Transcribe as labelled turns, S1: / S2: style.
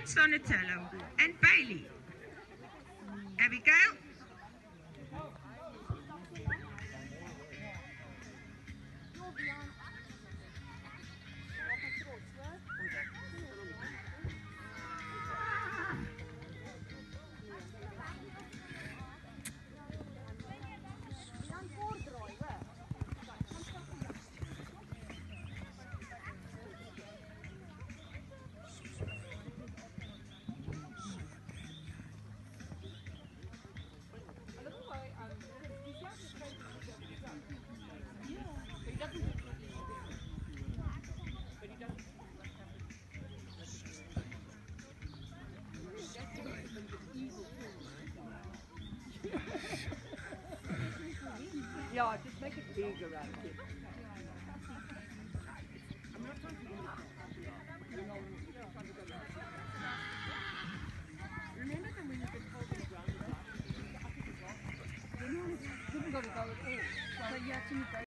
S1: Prince, Donatello, and Bailey. Abigail.
S2: Yeah, just make it big around it. Remember when you could hold it around the back? You haven't got to go at all. So you have to go.